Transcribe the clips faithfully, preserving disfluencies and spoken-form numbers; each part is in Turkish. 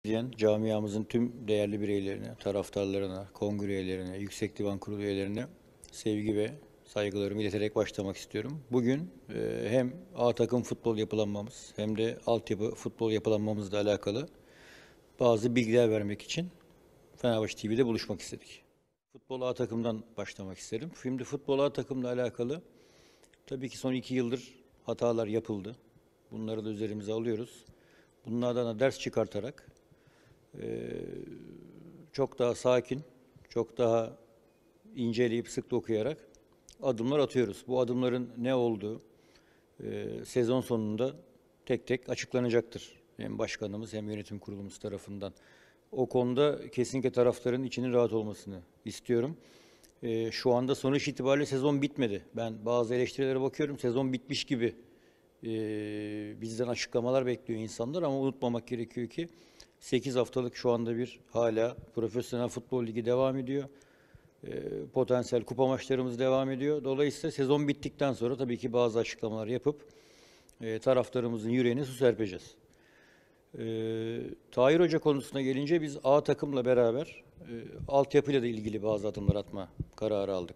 diyen camiamızın tüm değerli bireylerine, taraftarlarına, kongre üyelerine, Yüksek Divan Kurulu üyelerine sevgi ve saygılarımı ileterek başlamak istiyorum. Bugün e, hem A takım futbol yapılanmamız hem de altyapı futbol yapılanmamızla alakalı bazı bilgiler vermek için Fenerbahçe T V'de buluşmak istedik. Futbol A takımdan başlamak isterim. Şimdi futbol A takımla alakalı tabii ki son iki yıldır hatalar yapıldı. Bunları da üzerimize alıyoruz. Bunlardan da ders çıkartarak e, çok daha sakin, çok daha inceleyip sık dokuyarak adımlar atıyoruz. Bu adımların ne olduğu e, sezon sonunda tek tek açıklanacaktır. Hem başkanımız hem yönetim kurulumuz tarafından. O konuda kesinlikle taraftarın içinin rahat olmasını istiyorum. E, şu anda sonuç itibariyle sezon bitmedi. Ben bazı eleştirilere bakıyorum, sezon bitmiş gibi e, bizden açıklamalar bekliyor insanlar ama unutmamak gerekiyor ki sekiz haftalık şu anda bir hala profesyonel futbol ligi devam ediyor. E, potansiyel kupa maçlarımız devam ediyor. Dolayısıyla sezon bittikten sonra tabii ki bazı açıklamalar yapıp e, taraftarımızın yüreğine su serpeceğiz. E, Tahir Hoca konusuna gelince biz A takımla beraber e, altyapıyla da ilgili bazı adımlar atma kararı aldık.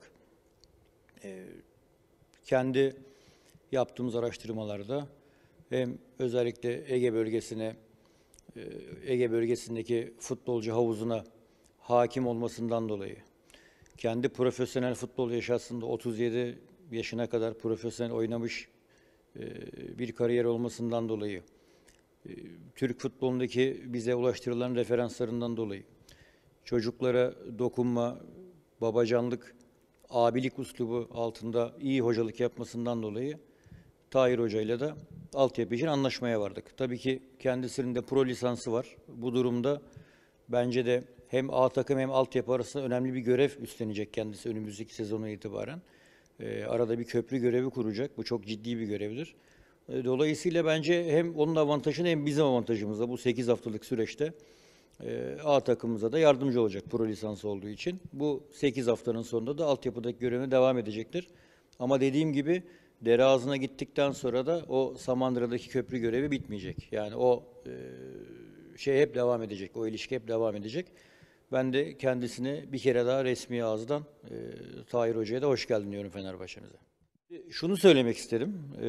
E, kendi yaptığımız araştırmalarda hem özellikle Ege bölgesine, Ege bölgesindeki futbolcu havuzuna hakim olmasından dolayı, kendi profesyonel futbol yaşasında otuz yedi yaşına kadar profesyonel oynamış bir kariyer olmasından dolayı, Türk futbolundaki bize ulaştırılan referanslarından dolayı, çocuklara dokunma, babacanlık, abilik üslubu altında iyi hocalık yapmasından dolayı Tahir Hoca ile de altyapı için anlaşmaya vardık. Tabii ki kendisinin de pro lisansı var. Bu durumda bence de hem A takım hem altyapı arasında önemli bir görev üstlenecek kendisi önümüzdeki sezona itibaren. Ee, arada bir köprü görevi kuracak. Bu çok ciddi bir görevdir. Ee, dolayısıyla bence hem onun avantajını hem bizim avantajımızda bu sekiz haftalık süreçte e, A takımımıza da yardımcı olacak pro lisansı olduğu için. Bu sekiz haftanın sonunda da altyapıdaki görevine devam edecektir. Ama dediğim gibi dere ağzına gittikten sonra da o Samandıra'daki köprü görevi bitmeyecek. Yani o e, şey hep devam edecek, o ilişki hep devam edecek. Ben de kendisine bir kere daha resmi ağızdan e, Tahir Hoca'ya da hoş geldin diyorum Fenerbahçe'mize. Şunu söylemek isterim. E,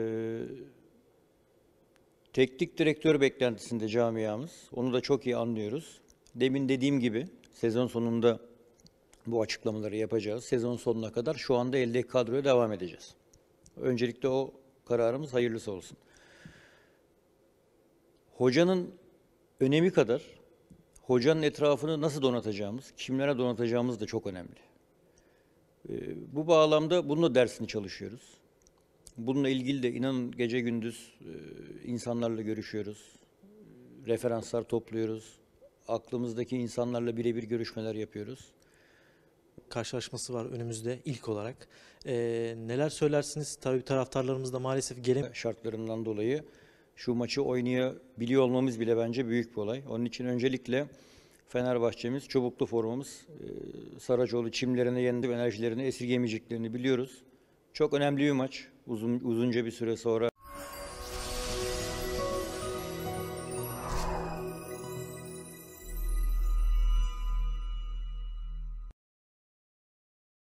teknik direktör beklentisinde camiamız, onu da çok iyi anlıyoruz. Demin dediğim gibi sezon sonunda bu açıklamaları yapacağız. Sezon sonuna kadar şu anda eldeki kadroya devam edeceğiz. Öncelikle o kararımız hayırlısı olsun. Hocanın önemi kadar hocanın etrafını nasıl donatacağımız, kimlere donatacağımız da çok önemli. Ee, bu bağlamda bunun da dersini çalışıyoruz. Bununla ilgili de inanın gece gündüz e, insanlarla görüşüyoruz. Referanslar topluyoruz. Aklımızdaki insanlarla birebir görüşmeler yapıyoruz. Karşılaşması var önümüzde ilk olarak. Ee, neler söylersiniz? Tabii taraftarlarımız da maalesef gelemiyor. Şartlarından dolayı şu maçı oynayabiliyor olmamız bile bence büyük bir olay. Onun için öncelikle Fenerbahçe'miz, çubuklu formamız, Saracoğlu çimlerine yendi, enerjilerini esirgemeyeceklerini biliyoruz. Çok önemli bir maç. Uzun, uzunca bir süre sonra